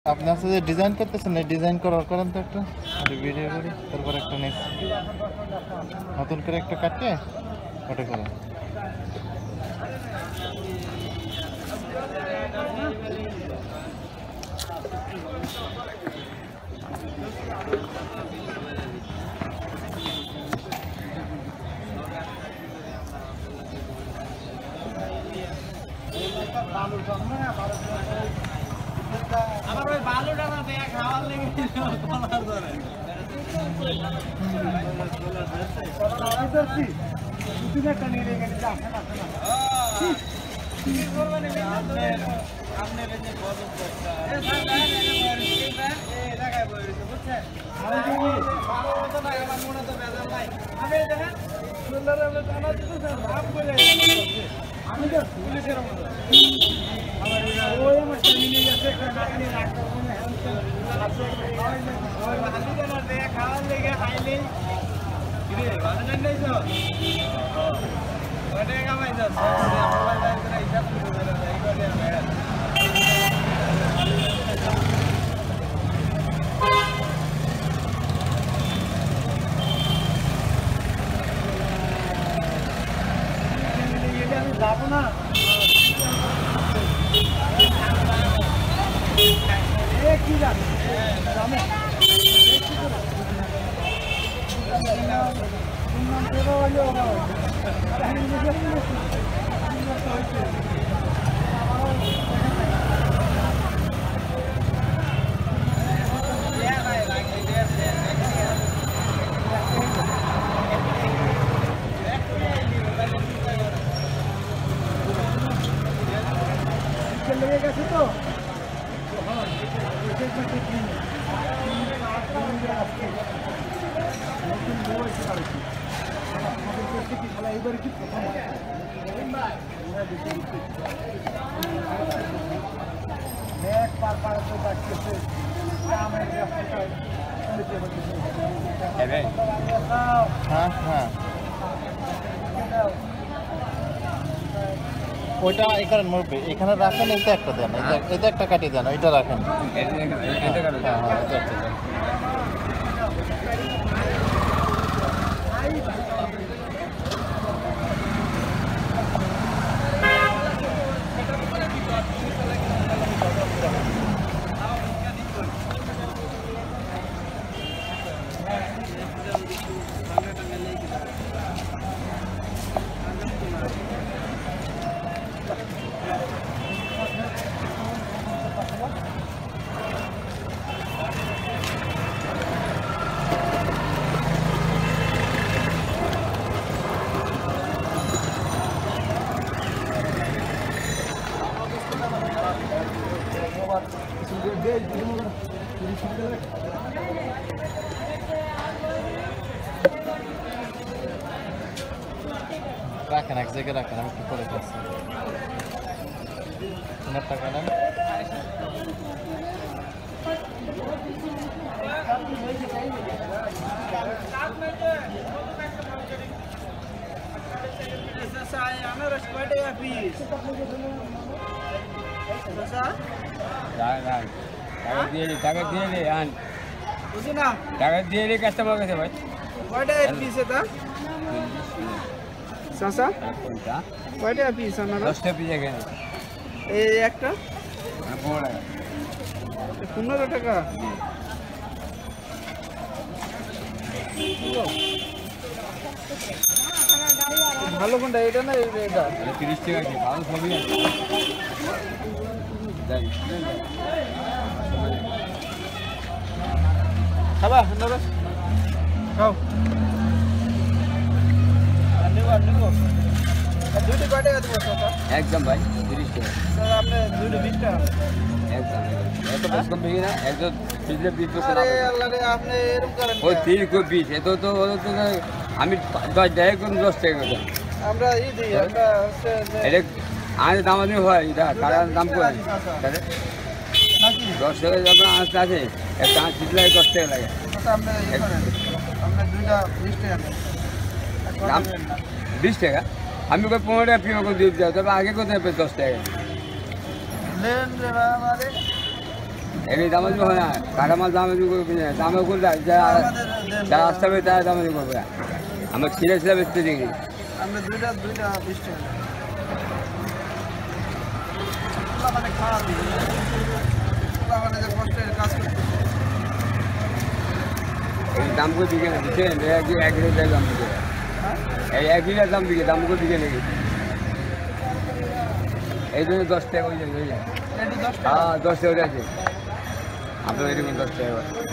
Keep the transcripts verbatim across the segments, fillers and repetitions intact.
আপনি আছে যে ডিজাইন করতেছেন না, ডিজাইন করার করেন তো একটা ভিডিও করি, তারপর একটা নেক্সট নতুন করে একটা কাটে ওটা করেন। আমার ওই বালুটা না দেয়া খাওয়ার লেগে কলার ধরে আমি তো পুলিশের মতো ওই আমার নিয়ে গেছে একটা নাতনি রাখতে ওই বালুটা দেয়া খাওয়ার লেগে খাইলেই কিরে বালুটা নেই তো ওটা কামাই যাচ্ছে মোবাইল দাঁড় করে হিসাব শুরু করে এই করে যাবো না কি জানি লেগে গেছে তো এইবারে কি পার পার বাড়তেছে হ্যাঁ হ্যাঁ ওইটা এখানে মরবে, এখানে রাখেন, এটা একটা দেন, এটা একটা কাটিয়ে দেন, ওইটা রাখেন। হ্যাঁ হ্যাঁ এটা একটা দেন। রাখেন, এক জায়গায় রাখেন, আমি একটু করে করছি। আপনার টাকা নেন। টাকা দিয়ে রে আন বুঝি না টাকা দিয়ে রে কাস্টমার কাছে ভাই কয়টা পিস এটা সাসা কোনটা কয়টা পিস আনার দশটা পিস এখানে এই একটা পনেরো টাকা ভালো কোনটা এটা না এটা তিরিশ টাকা কি ভালো সবই আছে খাবা নরস খাও দুইটা কয় টাকা দেবো একদম ভাই তিরিশ টাকা স্যার আপনি দুইটা বিশ টাকা একদম এত বেশ কম বেশি না একদম বিশে বিশ আরে আল্লাহ রে আপনি এরকম করেন ওই তিরিশ কো বিশ এত তো আমি দশ দেয় কোন দশ টাকা করে আমরা এই দিই আমরা হচ্ছে এটা আজ দাম দিই হয় এটা কারার দাম করে তাহলে নাকি দশ টাকা যখন আঁচ আছে একটা আঁচ দিলে দশ টাকা লাগে আপনি এই করেন আপনি দুইটা বিশ টাকা দাম বিশ টাকা আমি কই পনেরো টাকা পিও করে দিয়ে যাও তবে আগে কোথায় দশ টাকা लेन रे बाबा रे এই দামাজি হয় না, কাঁচামাল দামাজি করবে না, দামে করলে যারা যারা আসতে হবে তারা দামাজি করবে। আমরা ছিঁড়ে ছিঁড়ে বেচতে দেখি। আমরা দুইটা দুইটা বিশ টাকা মানে খারাপ মানে যে কষ্টের কাজ করতে এই দাম করে দিকে না বুঝছেন, এক এক লিটার দাম দিকে, এই এক লিটার দাম দিকে দাম করে দিকে নাকি এই জন্য দশ টাকা হয়ে যাবে। এটা দশ টাকা হ্যাঁ দশ টাকা আছে আপনার এরকম দশ টাকা।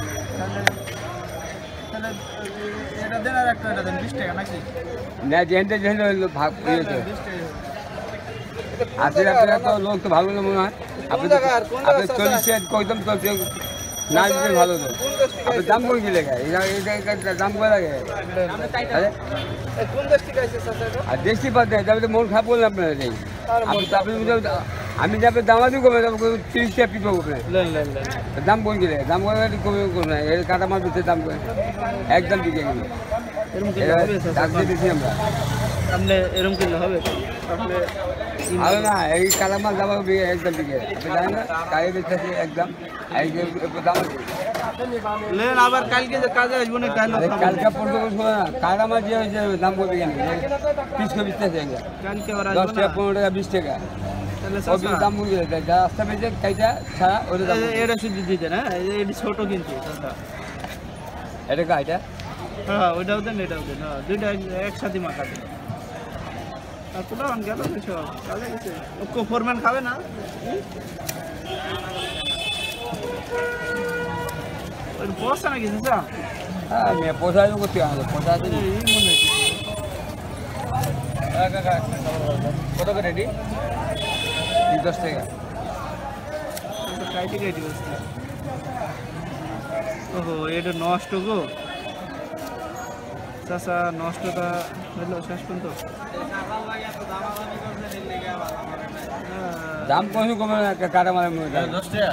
তাহলে এটা দেন আর একটা এটা দেন বিশ টাকা নাকি না যেহেতু যেহেতু ভাগ দিয়েছে বিশ টাকা আশি টাকা তো লোক তো ভালো না মনে হয়। আপনি আপনি চল্লিশ টাকা কইতাম তো না দিতে ভালো তো আপনি দাম করে কি লেখা এটা দাম করে লাগে কোন দেশ থেকে আসছে চাচা এটা আর দেশি পাত দেয় তবে তো মন খারাপ করলেন আপনারা নেই। আপনি আমি যাবে দামাদি কমে তিরিশ টাকা পিস করবে লেন লেন লেন দাম কোন গেলে দাম করে কমে করবে এর কাটা মাছ দিতে দাম করে একদম দিকে গেলে এরকম কিনলে হবে দাম দিয়ে দিচ্ছি আমরা। আপনি এরকম কিনলে হবে তাহলে ভালো না এই কাটা মাছ দাম হবে একদম দিকে আপনি জানেন না কাজে দিচ্ছে একদম এই যে দাম লেন আবার কালকে যে কাজে আসবো না কাল কালকে পর্যন্ত শোনা না কাটা মাছ যে হয়েছে দাম করবে কেন পিস করে বিচতে আছে কালকে ওরা দশ টাকা পনেরো টাকা বিশ টাকা তাহলে ওই দাম বুঝে যায় যা রাস্তা পেয়েছে কাইটা ছাড়া ওটা দাম এটা শুধু দিতে না এটা ছোট কিন্তু চাচা এটা কাইটা হ্যাঁ ওইটাও দেন এটাও দেন হ্যাঁ দুইটা একসাথে মাখা দেন আর পুরো অন গেল কিছু কাজে গেছে ও ফোরম্যান খাবে না ওই বসা নাকি চাচা হ্যাঁ মেয়ে পোষা করতে হবে পোষা আছে এই মনে কত করে রেডি দশ টাকা কাইটে কাইটে বসছে ওহো এটা নষ্ট গো চাচা নষ্টটা হলো শেষ পর্যন্ত দাম কমে কমে কাটা মানে দশ টাকা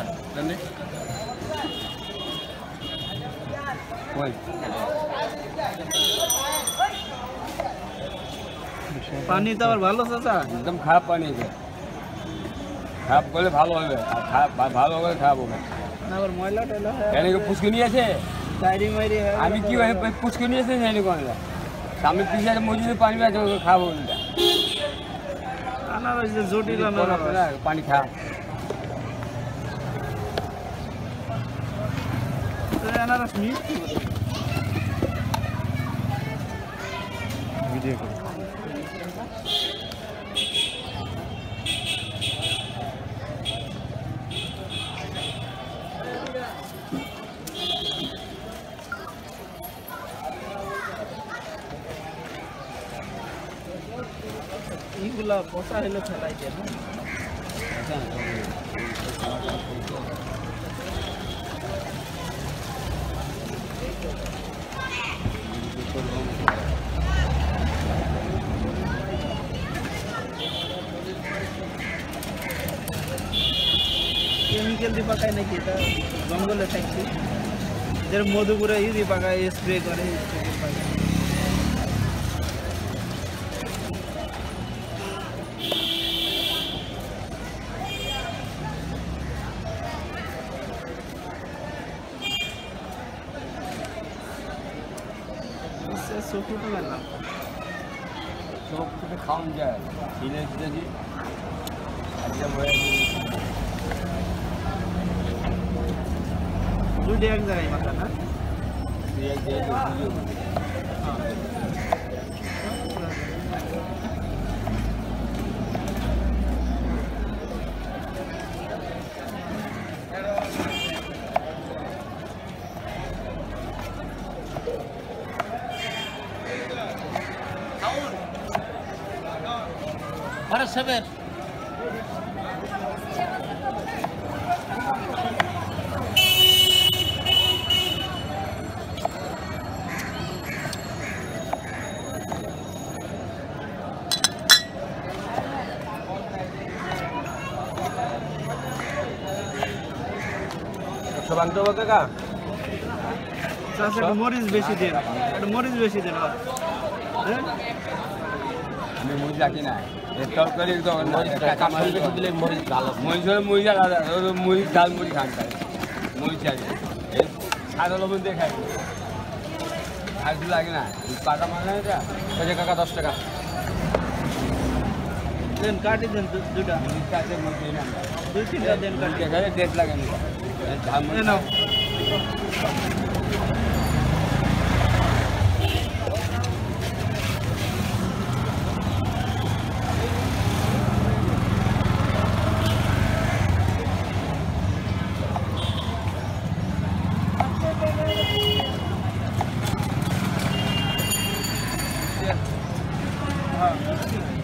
ওই পানি তো আবার ভালো চাচা একদম খারাপ পানি আছে খারাপ করলে ভালো হবে আর খারাপ ভালো হবে খারাপ হবে না আবার ময়লা টয়লা কেন পুষ্কুনি আছে ডায়েরি মাইরি আমি কি পুষ্কুনি আছে জানি কোন সামনে পিছিয়ে মজুরি পানি আছে খাবো আনারস যে জটিল আনারস পানি খা আনারস মিষ্টি ভিডিও করে এইগুলা বসা হইলে ফেলাই দেন কেমিক্যাল দিয়ে পাকায় নাকি এটা জঙ্গলে থাকছে যেটা মধুপুরে ই দিয়ে পাকায় স্প্রে করে স্প্রে পাকায় চকুটা লাগলাম সব কিছু খাওয়ান যায় ছিলে যদি আজকে বয়ে দুইটা এক জায়গায় মাথা না এক জায়গায় Para saber. সবান তো বলতে কা চাষে একটু মরিচ বেশি দেন একটু মরিচ বেশি দেন হ্যাঁ আমি মরিচ রাখি না তরকারি মরিচ দিলে মরিচ ভালো মরিচ মরিচ মরিচ মরিচ ডাল মুড়ি খান মই চাই এই সাদা লবণ দিয়ে খাই আর কিছু লাগে না পাতা মানে এটা ওই যে কাকা দশ টাকা দেন কাটি দেন দু- দুটা কাছে মধ্যে না দুই তিনটা দেন কাটি এখানে টেস্ট লাগে না ধাম এ নাও হ্যাঁ